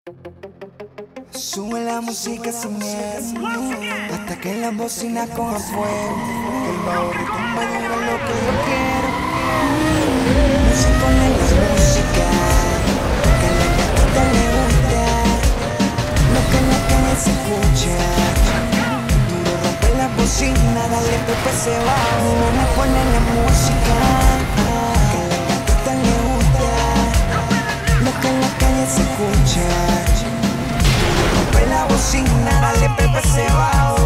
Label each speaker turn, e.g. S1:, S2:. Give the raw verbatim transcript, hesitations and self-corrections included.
S1: Sube la música sin miedo, hasta que la bocina coja fuego. Que el bajo retumba duro lo que yo quiero. No se pone la música, que a la gatita le gusta, lo que en la calle se escucha. Duro rompe la bocina, dale pepe se va. No me pone la música, que a la gatita le gusta, lo que en la calle se escucha. Rompe la bocina, dale pepe se va.